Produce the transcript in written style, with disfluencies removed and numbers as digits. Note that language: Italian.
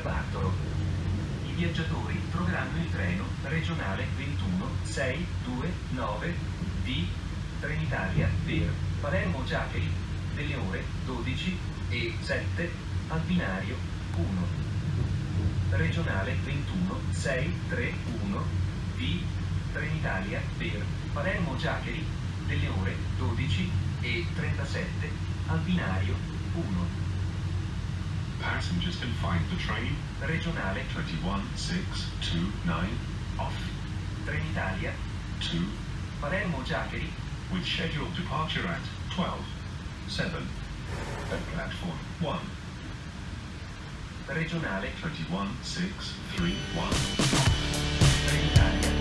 Bartolo. I viaggiatori troveranno il treno regionale 21629 di Trenitalia per Palermo Giaccari delle ore 12:07 al binario 1. Regionale 21631 di Trenitalia per Palermo Giaccari delle ore 12:37 al binario 1. Passengers can find the train Regionale 21629 off Trenitalia to Palermo Giaccari with scheduled departure at 12:07 at platform 1. Regionale 21631 Trenitalia